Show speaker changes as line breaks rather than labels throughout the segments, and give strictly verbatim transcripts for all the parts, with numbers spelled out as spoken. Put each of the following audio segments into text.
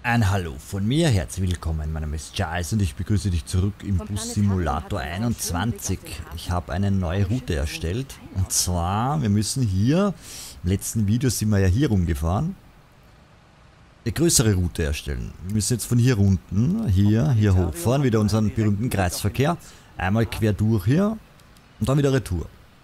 Ein Hallo von mir, herzlich willkommen, mein Name ist Giles und ich begrüße dich zurück im Bus Simulator einundzwanzig. Ich habe eine neue Route erstellt und zwar, wir müssen hier, im letzten Video sind wir ja hier rumgefahren, eine größere Route erstellen. Wir müssen jetzt von hier unten, hier, hier hochfahren, wieder unseren berühmten Kreisverkehr, einmal quer durch hier und dann wieder Retour.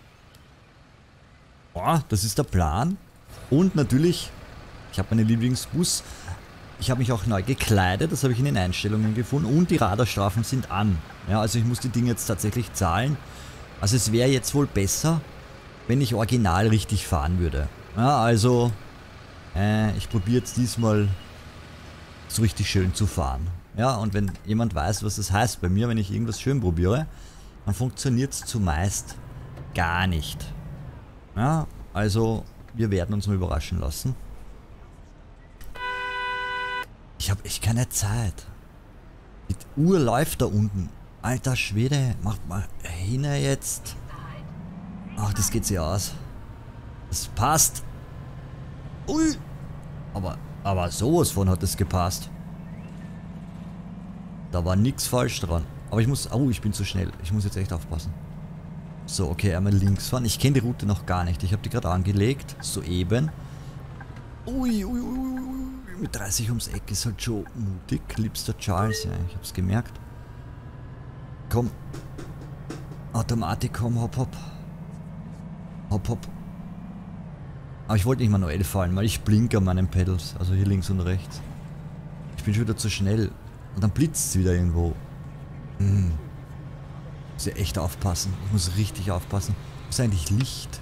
Ja, das ist der Plan und natürlich, ich habe meinen Lieblingsbus. Ich habe mich auch neu gekleidet, das habe ich in den Einstellungen gefunden und die Radarstrafen sind an. Ja, also ich muss die Dinge jetzt tatsächlich zahlen. Also es wäre jetzt wohl besser, wenn ich original richtig fahren würde. Ja, also äh, ich probiere jetzt diesmal so richtig schön zu fahren. Ja, und wenn jemand weiß, was das heißt bei mir, wenn ich irgendwas schön probiere, dann funktioniert es zumeist gar nicht. Ja, also wir werden uns mal überraschen lassen. Ich habe echt keine Zeit. Die Uhr läuft da unten. Alter Schwede, macht mal hin jetzt. Ach, das geht sich aus. Das passt. Ui. Aber, aber sowas von hat es gepasst. Da war nichts falsch dran. Aber ich muss... Oh, ich bin zu schnell. Ich muss jetzt echt aufpassen. So, okay, einmal links fahren. Ich kenne die Route noch gar nicht. Ich habe die gerade angelegt. Soeben. Ui, ui, ui, ui. Mit dreißig ums Eck ist halt schon mutig. Liebster Charles, ja, ich hab's gemerkt. Komm. Automatik, komm, hopp, hopp. Hopp, hopp. Aber ich wollte nicht manuell fahren, weil ich blinke an meinen Pedals. Also hier links und rechts. Ich bin schon wieder zu schnell. Und dann blitzt es wieder irgendwo. Hm. Muss ja echt aufpassen. Ich muss richtig aufpassen. Was ist eigentlich Licht?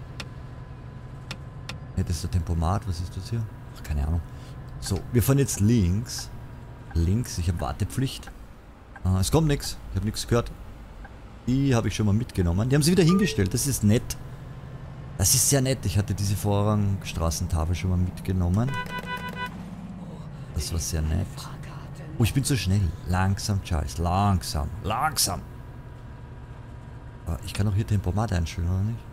Ja, das ist der Tempomat. Was ist das hier? Ach, keine Ahnung. So, wir fahren jetzt links. Links, ich habe Wartepflicht. Ah, es kommt nichts. Ich habe nichts gehört. Die habe ich schon mal mitgenommen. Die haben sie wieder hingestellt. Das ist nett. Das ist sehr nett. Ich hatte diese Vorrangstraßentafel schon mal mitgenommen. Das war sehr nett. Oh, ich bin zu schnell. Langsam, Charles. Langsam. Langsam. Aber ich kann auch hier Tempomat einstellen, oder nicht?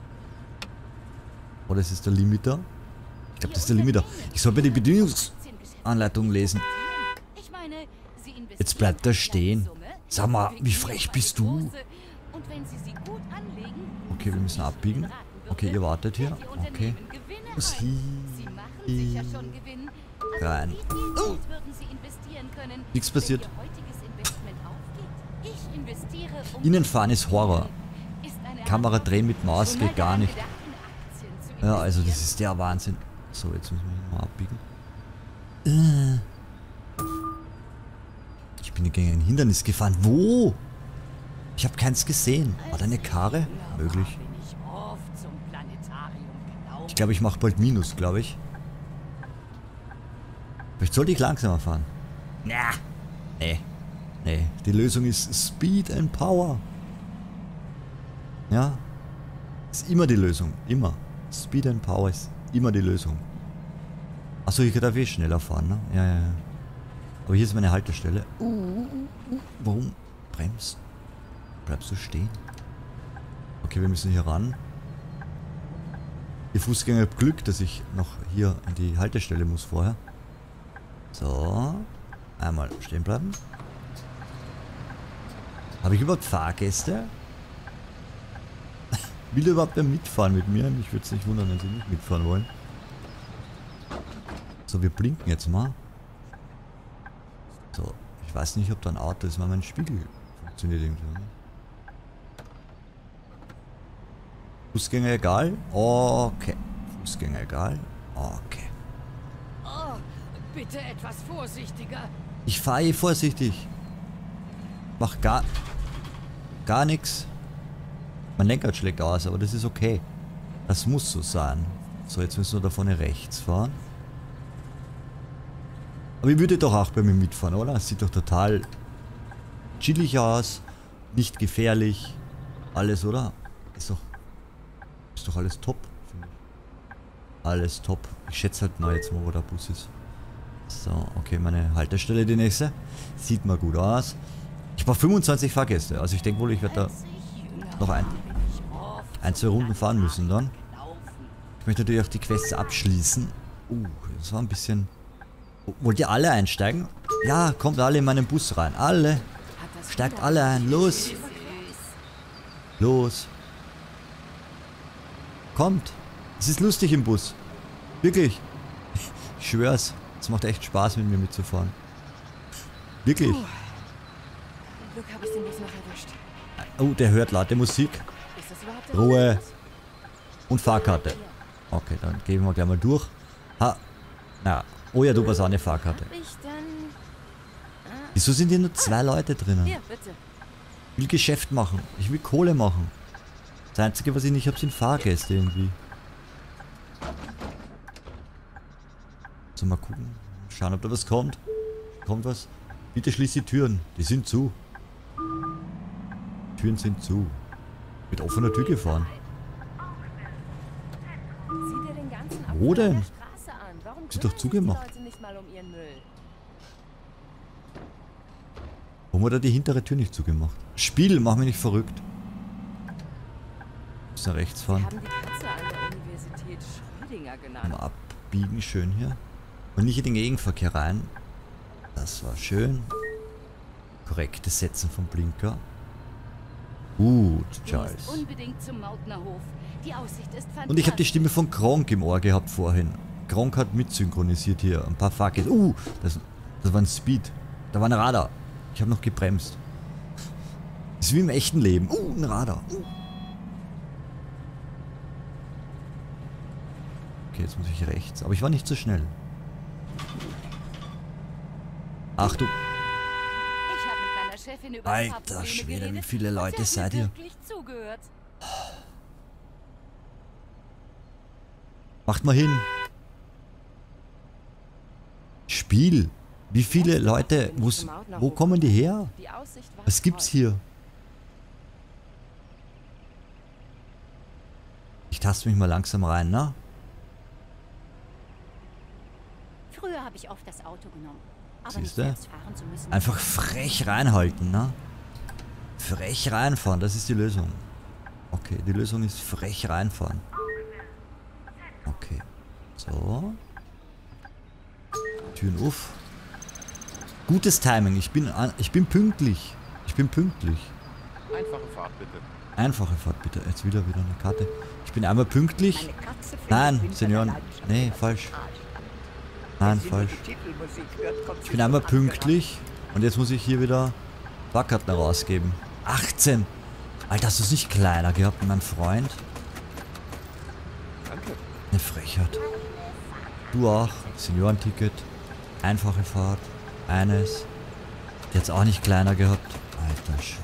Oder oh, ist es der Limiter? Ich glaube, das ist der Limiter. Ich soll mir die Bedienungsanleitung lesen. Jetzt bleibt er stehen. Sag mal, wie frech bist du? Okay, wir müssen abbiegen. Okay, ihr wartet hier. Okay. Muss hier rein. Oh. Nichts passiert. Innenfahren ist Horror. Kamera drehen mit Maus geht gar nicht. Ja, also das ist der Wahnsinn. So, jetzt müssen wir hier mal abbiegen. Ich bin gegen ein Hindernis gefahren. Wo? Ich habe keins gesehen. War da eine Karre? Möglich. Ich glaube, ich mache bald Minus, glaube ich. Vielleicht sollte ich langsamer fahren. Na, nee. Nee. Die Lösung ist Speed and Power. Ja. Ist immer die Lösung. Immer. Speed and Power ist immer die Lösung. Achso, ich darf eh schneller fahren, ne? Ja, ja, ja. Aber hier ist meine Haltestelle. Uh, uh, uh. Warum bremst? Bleibst du stehen? Okay, wir müssen hier ran. Die Fußgänger haben Glück, dass ich noch hier an die Haltestelle muss vorher. So. Einmal stehen bleiben. Habe ich überhaupt Fahrgäste? Will er überhaupt wer mitfahren mit mir? Mich würde es nicht wundern, wenn sie nicht mitfahren wollen. So, wir blinken jetzt mal. So, ich weiß nicht, ob da ein Auto ist, weil mein Spiegel funktioniert irgendwie. Fußgänger egal? Okay. Fußgänger egal? Okay.
Oh, bitte etwas vorsichtiger.
Ich fahre eh vorsichtig. Mach gar... gar nichts. Mein Lenkrad schlägt aus, aber das ist okay. Das muss so sein. So, jetzt müssen wir da vorne rechts fahren. Aber ich würde doch auch bei mir mitfahren, oder? Es sieht doch total chillig aus. Nicht gefährlich. Alles, oder? Ist doch... Ist doch alles top, finde ich. Alles top. Ich schätze halt mal jetzt mal, wo der Bus ist. So, okay, meine Haltestelle die nächste. Sieht mal gut aus. Ich brauche fünfundzwanzig Fahrgäste. Also ich denke wohl, ich werde da noch ein, ein, zwei Runden fahren müssen dann. Ich möchte natürlich auch die Quests abschließen. Uh, das war ein bisschen... Wollt ihr alle einsteigen? Ja, kommt alle in meinen Bus rein. Alle. Steigt alle ein. Los. Los. Kommt. Es ist lustig im Bus. Wirklich. Ich schwör's. Es macht echt Spaß, mit mir mitzufahren. Wirklich.
Puh. Glück habe ich den Bus noch erwischt.
Oh, der hört laute Musik.
Ist das überhaupt der
Ruhe.
Bus?
Und Fahrkarte. Okay, dann gehen wir gleich mal durch. Ha. Na. Oh ja, du hast auch eine Fahrkarte.
Hab ich dann...
Wieso sind hier nur zwei Leute drinnen?
Hier, bitte.
Ich will Geschäft machen. Ich will Kohle machen. Das Einzige, was ich nicht habe, sind Fahrgäste irgendwie. So, mal gucken. Schauen, ob da was kommt. Kommt was? Bitte schließ die Türen. Die sind zu. Türen sind zu. Mit offener Tür gefahren.
Sieh dir den ganzen
Wo
Abfall
denn?
an der Straße an. Warum
Sie doch
kümmern sich
zugemacht.
die Leute nicht mal um ihren Müll?
Warum hat er die hintere Tür nicht zugemacht? Spiel, mach mich nicht verrückt. Muss nach rechts
Sie
fahren.
haben die Katze an der Universität Schrödinger genannt.
Mal abbiegen, schön hier. Und nicht in den Gegenverkehr rein. Das war schön. Korrektes Setzen vom Blinker. Gut,
Du
Charles.
musst unbedingt zum Mautnerhof. Die Aussicht ist fantastisch.
Und ich habe die Stimme von Gronk im Ohr gehabt vorhin. Gronk hat mitsynchronisiert hier. Ein paar Fahrgäste. Uh, das, das war ein Speed. Da war ein Radar. Ich habe noch gebremst. Das ist wie im echten Leben. Uh, ein Radar. Uh. Okay, jetzt muss ich rechts. Aber ich war nicht so schnell. Ach du.
Ich habe mit meiner Chefin über ein paar
Alter
Probleme
Schwede,
geredet
wie viele
und
Leute
sie hat
seid
mir
ihr?
wirklich zugehört.
Macht mal hin. Spiel. Wie viele Leute, wo's, wo kommen die her?
Die Aussicht war
Was gibt's
toll.
hier? Ich taste mich mal langsam rein, ne?
Früher habe ich oft das Auto genommen. Aber nicht
Siehste?
selbst fahren zu müssen.
Einfach frech reinhalten, ne? Frech reinfahren, das ist die Lösung. Okay, die Lösung ist frech reinfahren. Okay. So. Türen auf. Gutes Timing. Ich bin, an, ich bin pünktlich. Ich bin pünktlich.
Einfache Fahrt bitte.
Einfache Fahrt bitte. Jetzt wieder wieder eine Karte. Ich bin einmal pünktlich. Nein, Senioren. Nee, falsch. Nein, falsch. Ich bin einmal pünktlich. Und jetzt muss ich hier wieder Fahrkarten rausgeben. achtzehn. Alter, hast du es nicht kleiner gehabt, mein Freund?
Danke.
Eine Frechheit. Du auch. Seniorenticket. Einfache Fahrt. Eines. Die hat's auch nicht kleiner gehabt. Alter Schwede.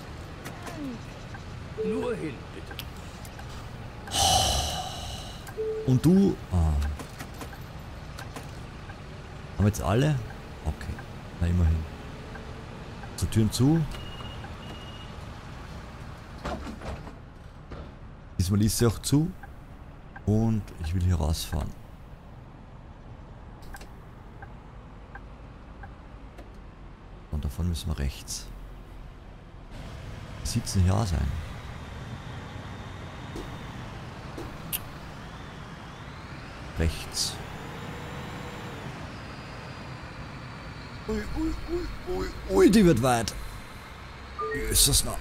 Nur hin, bitte.
Und du? Ah. Haben wir jetzt alle? Okay. Na, immerhin. So, Türen zu. Diesmal ist sie auch zu. Und ich will hier rausfahren. Und davon müssen wir rechts. Wie sieht's denn hier aus ein? Rechts. Ui, ui, ui, ui, ui, die wird weit. Wie ist das noch?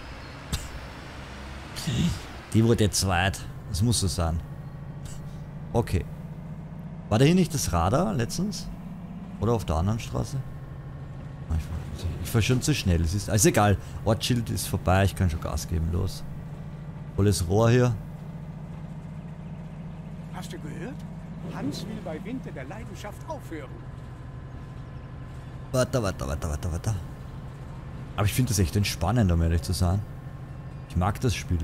Die wurde jetzt weit. Das muss so sein. Okay. War da hier nicht das Radar letztens? Oder auf der anderen Straße? Ah, Ich fahr, ich fahr schon zu schnell. Es ist also egal. Ortsschild ist vorbei. Ich kann schon Gas geben. Los. Volles Rohr hier.
Hast du gehört? Hans will bei Winter der Leidenschaft aufhören.
Warte, warte, warte, warte, warte. Aber ich finde das echt entspannend, um ehrlich zu sein. Ich mag das Spiel.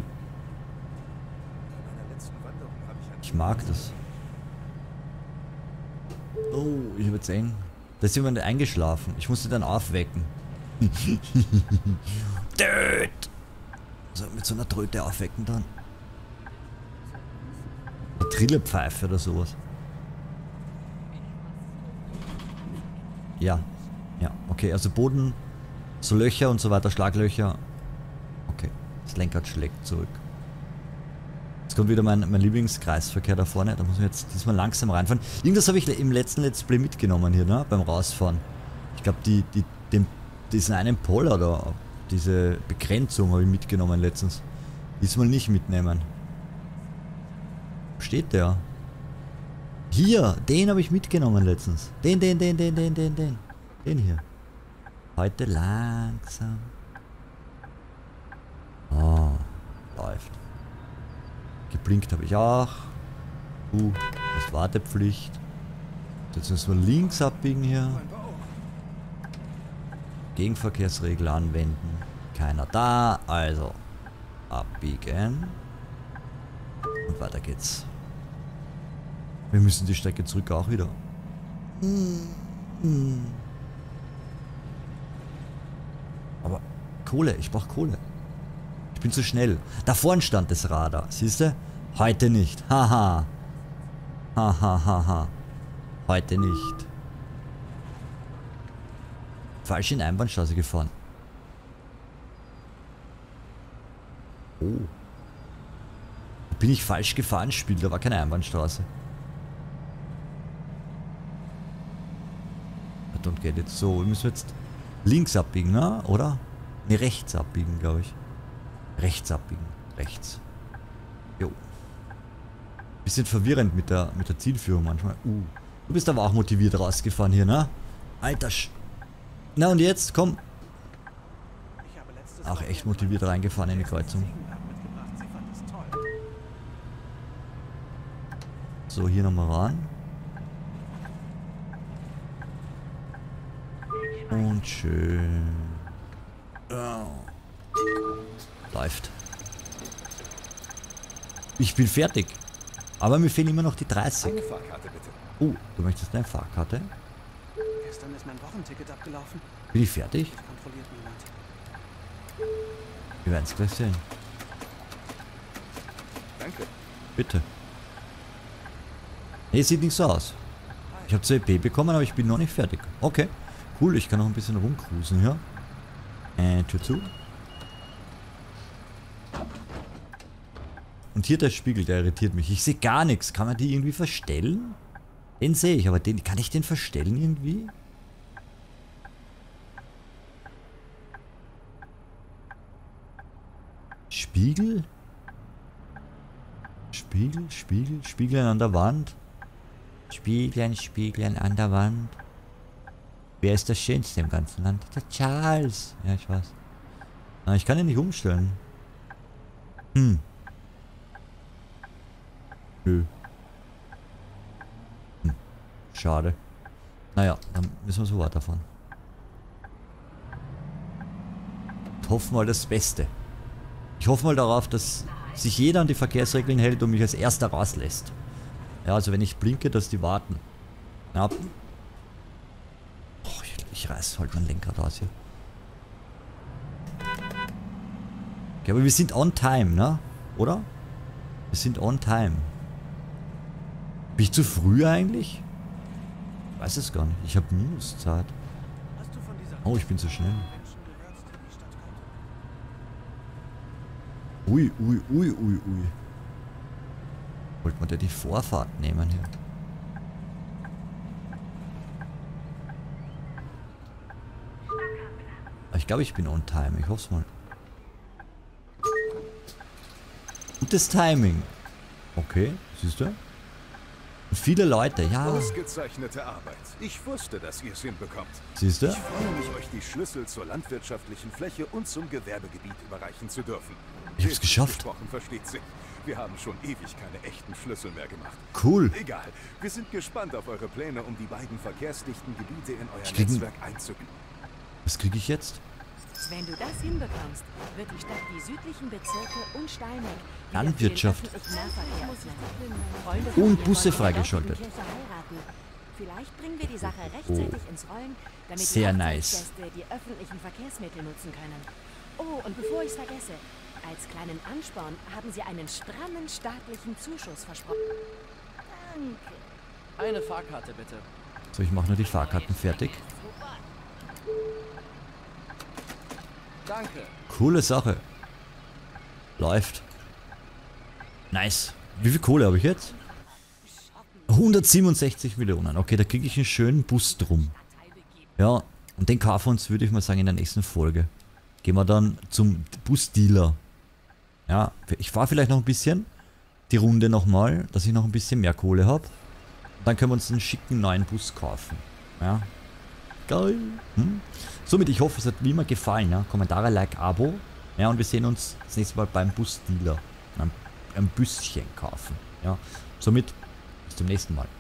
Ich mag das. Oh, ich habe jetzt eng. Da ist jemand eingeschlafen. Ich musste dann aufwecken. Död! So, mit so einer Tröte aufwecken dann. Eine Trillerpfeife oder sowas. Ja. Ja, okay, also Boden, so Löcher und so weiter, Schlaglöcher. Okay, das Lenkrad schlägt zurück. Jetzt kommt wieder mein, mein Lieblingskreisverkehr da vorne. Da muss man jetzt diesmal langsam reinfahren. Irgendwas habe ich im letzten Let's Play mitgenommen hier, ne? Beim Rausfahren. Ich glaube, die, die, den, diesen einen Poller da, diese Begrenzung habe ich mitgenommen letztens. Diesmal nicht mitnehmen. Wo steht der? Hier, den habe ich mitgenommen letztens. Den, den, den, den, den, den, den. Den hier. Heute langsam. Oh, läuft. Geblinkt habe ich auch. Uh, das ist Wartepflicht. Jetzt müssen wir links abbiegen hier. Gegenverkehrsregel anwenden. Keiner da, also abbiegen. Und weiter geht's. Wir müssen die Strecke zurück auch wieder. Aber Kohle, ich brauche Kohle. Ich bin zu schnell. Da vorne stand das Radar. Siehst du? Heute nicht. Haha. Haha, haha. Heute nicht. Falsch in Einbahnstraße gefahren. Oh. Bin ich falsch gefahren, Spiel? Da war keine Einbahnstraße. Und geht jetzt so. Wir müssen jetzt links abbiegen, ne? Oder? Ne, rechts abbiegen, glaube ich. Rechts abbiegen. Rechts. Jo. Bisschen verwirrend mit der, mit der Zielführung manchmal. Uh. Du bist aber auch motiviert rausgefahren hier, ne? Alter Sch... Na und jetzt? Komm. Auch echt motiviert reingefahren in die Kreuzung. So, hier nochmal ran. Und schön. Oh. Läuft. Ich bin fertig. Aber mir fehlen immer noch die dreißig.
Eine Fahrkarte bitte.
Oh, du möchtest eine Fahrkarte?
Gestern ist mein Wochenticket abgelaufen.
Bin ich fertig?
Kontrolliert niemand.
Wir werden es gleich sehen.
Danke.
Bitte. Nee, sieht nicht so aus. Ich habe zwar E P bekommen, aber ich bin noch nicht fertig. Okay. Cool, ich kann noch ein bisschen rumcruisen hier. Äh, Tür zu. Und hier der Spiegel, der irritiert mich. Ich sehe gar nichts. Kann man die irgendwie verstellen? Den sehe ich, aber den kann ich den verstellen irgendwie? Spiegel? Spiegel, Spiegel, Spiegeln an der Wand. Spiegeln, Spiegeln an der Wand. Wer ist der Schönste im ganzen Land? Der Charles. Ja, ich weiß. Aber ich kann ihn nicht umstellen. Hm. Nö. Hm. Schade. Naja, dann müssen wir so weiterfahren. Und hoffen mal das Beste. Ich hoffe mal darauf, dass sich jeder an die Verkehrsregeln hält und mich als erster rauslässt. Ja, also wenn ich blinke, dass die warten. Ja. Oh, ich, ich reiß halt mein Lenkrad raus hier. Okay, aber wir sind on time, ne? Oder? Wir sind on time. Bin ich zu früh eigentlich? Ich weiß es gar nicht. Ich habe Minuszeit. Oh, ich bin zu schnell. Ui, ui, ui, ui, ui. Wollte man da die Vorfahrt nehmen hier? Ich glaube, ich bin on time. Ich hoffe es mal. Gutes Timing. Okay, siehst du? Und viele Leute, ja.
Ausgezeichnete Arbeit. Ich wusste, dass ihr es hinbekommt.
Siehst du?
Ich freue mich, euch die Schlüssel zur landwirtschaftlichen Fläche und zum Gewerbegebiet überreichen zu dürfen.
Ich hab's geschafft.
Gesprochen, versteht sich. Wir haben schon ewig keine echten Schlüssel mehr gemacht.
Cool.
Egal. Wir sind gespannt auf eure Pläne, um die beiden verkehrsdichten Gebiete in euer
krieg
Netzwerk einzubinden.
Was kriege ich jetzt?
Wenn du das hinbekommst, wird die Stadt die südlichen Bezirke und Steineck
Landwirtschaft. Und Busse freigeschaltet.
Vielleicht bringen wir die Sache rechtzeitig ins Rollen, damit
Sehr
die
nice.
Hochzeitsgäste die öffentlichen Verkehrsmittel nutzen können. Oh, und bevor ich es vergesse, als kleinen Ansporn haben sie einen strammen staatlichen Zuschuss versprochen. Danke.
Eine Fahrkarte bitte.
So, ich mache nur die Fahrkarten fertig.
Danke.
Coole Sache. Läuft. Nice. Wie viel Kohle habe ich jetzt? hundertsiebenundsechzig Millionen. Okay, da kriege ich einen schönen Bus drum. Ja, und den kaufen wir uns, würde ich mal sagen, in der nächsten Folge. Gehen wir dann zum Busdealer. Ja, ich fahre vielleicht noch ein bisschen die Runde nochmal, dass ich noch ein bisschen mehr Kohle habe. Dann können wir uns einen schicken neuen Bus kaufen. Ja. Geil. Hm? Somit, ich hoffe, es hat wie immer gefallen. Ja? Kommentare, Like, Abo. Ja, und wir sehen uns das nächste Mal beim Busdealer. Ein, ein Büsschen kaufen. Ja. Somit, bis zum nächsten Mal.